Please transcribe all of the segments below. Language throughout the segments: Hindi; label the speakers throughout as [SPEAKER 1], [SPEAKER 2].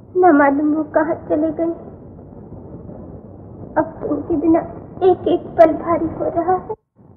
[SPEAKER 1] न मालूम वो कहाँ चले गए। अब तो उनके बिना एक एक पल भारी हो रहा है।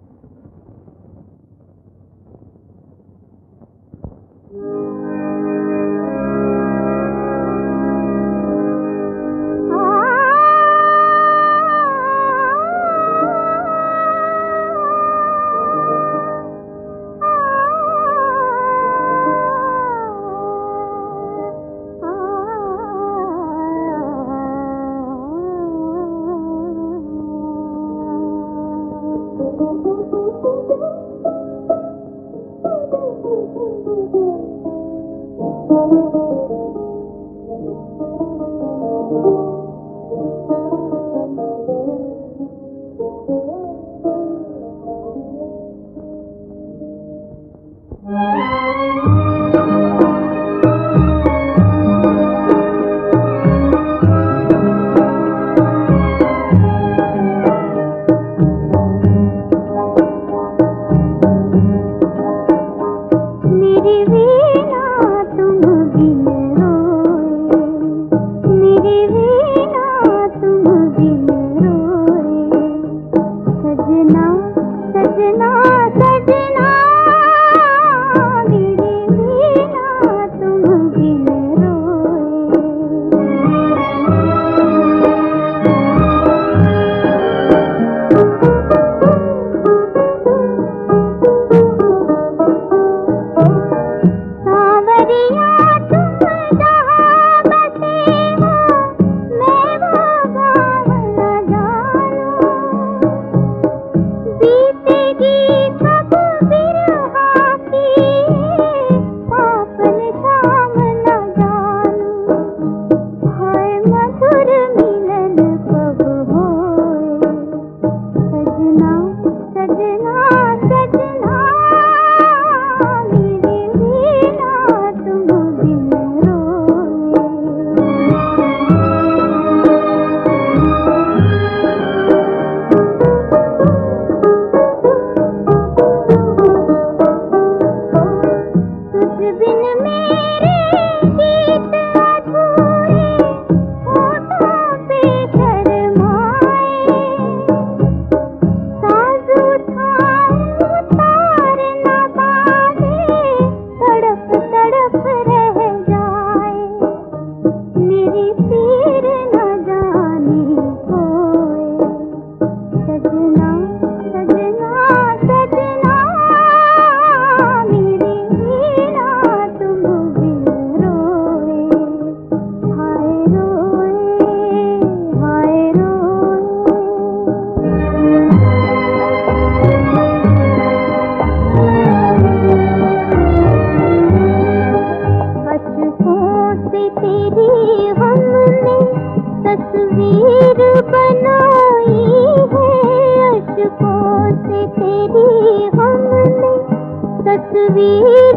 [SPEAKER 2] तस्वीर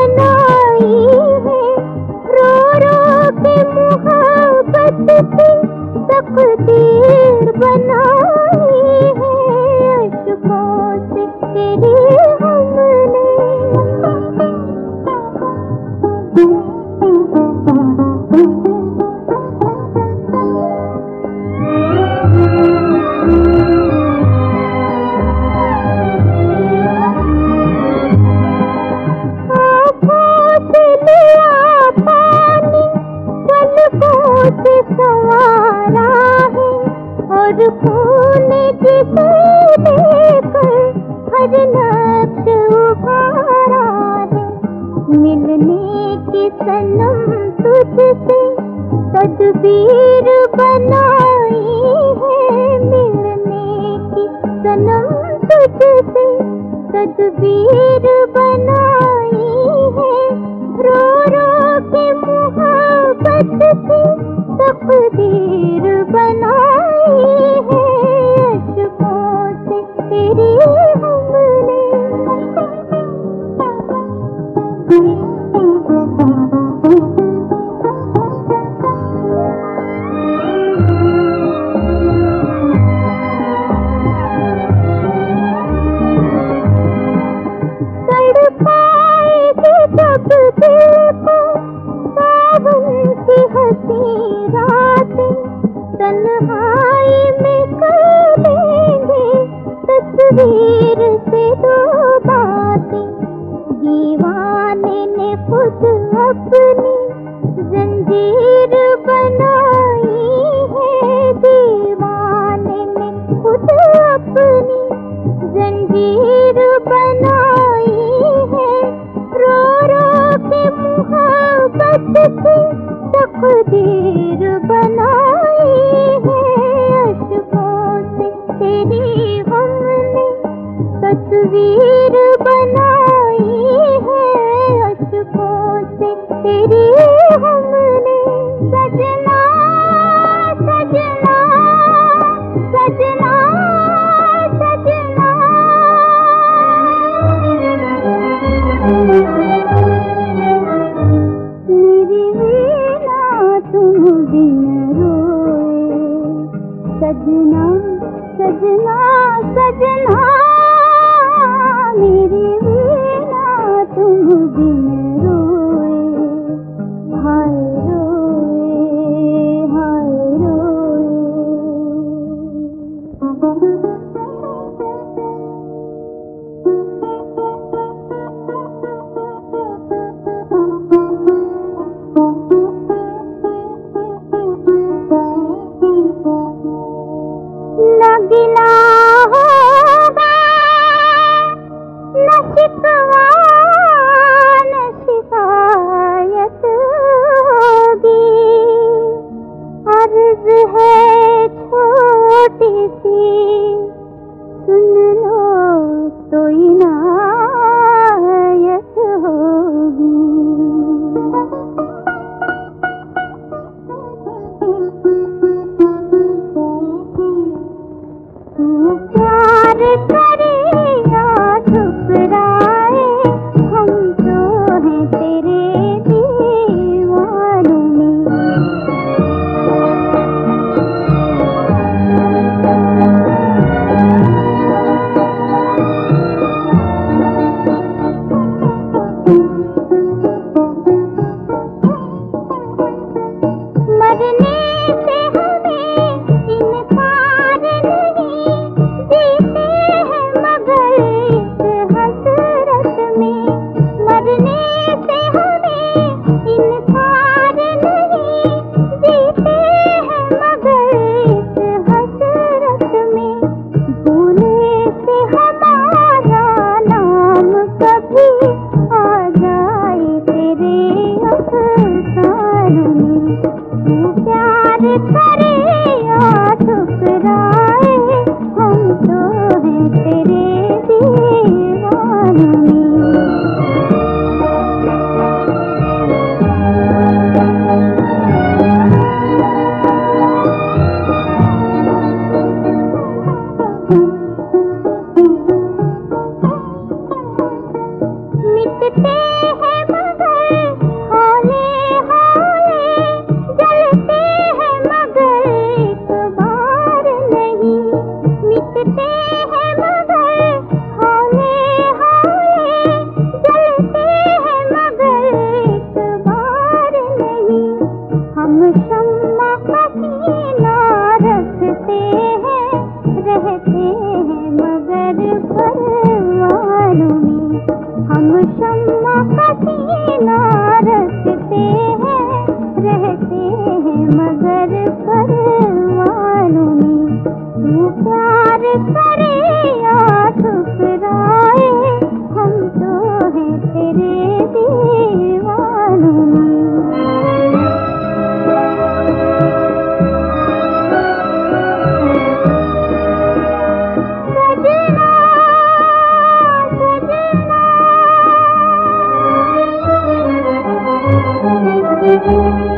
[SPEAKER 2] बनाई है, रो रो के मोहब्बत की तकदीर बनाई है, अश्कों से तेरी हमने सवारा है और खून जिसे लेकर हर नक्श उभारा है। मिलने की सनम तुझसे तदबीर बनाई है, मिलने की सनम तुझसे तदबीर बनाई है, रो रो के मोहब्बत की तकदीर बनाई है, अश्कों से तेरी हमने तड़पाएगी जब दिल को सावन की हंसी रातें तन्हाई में कर लेंगे तस्वीर से दो बातें। दीवाने ने खुद अपनी जंजीर बनाई है, दीवाने ने खुद अपनी जंजीर बनाई है। रो रो के मोहब्बत की तकदीर बनाई है। अश्कों से तेरी हमने तस्वीर बनाई है, अश्कों से तेरी हमने। सजना सजना सजना सजना मेरी वीणा तुम बिन रोए। सजना सजना सजना मेरी वीणा तुम बिन रोए। हाय रोए हाय रोए। न गिला होगा न शिकवा न शिकायत होगी। अर्ज है छोटी सी सुन लो तो इनायत होगी। तू प्यार करे या ठुकराए हम तो हैं तेरे दीवानों में। मरने से हमें इनकार नहीं, जीते हैं मगर इस हसरत में। मरने से हमें इनकार नहीं, जीते हैं मगर इस हसरत में। भूले से हमारा नाम कभी आ जाए तेरे अफसानों में। तू प्यार करे या ठुकराए हम तो हैं तेरे दीवानों में। मिटते हैं मगर हौले हौले, जलते हैं मगर एक बार नहीं। मिटते हैं मगर हौले हौले, जलते हैं मगर एक बार नहीं। हम शम्मा हसीना रखते हैं, रहते हैं मगर परवानों में। हम शम्मा हसीना रखते हैं, रहते हैं मगर परवानों में। तू प्यार करे या ठुकराए हम तो हैं तेरे दीवानों में। सजना सजना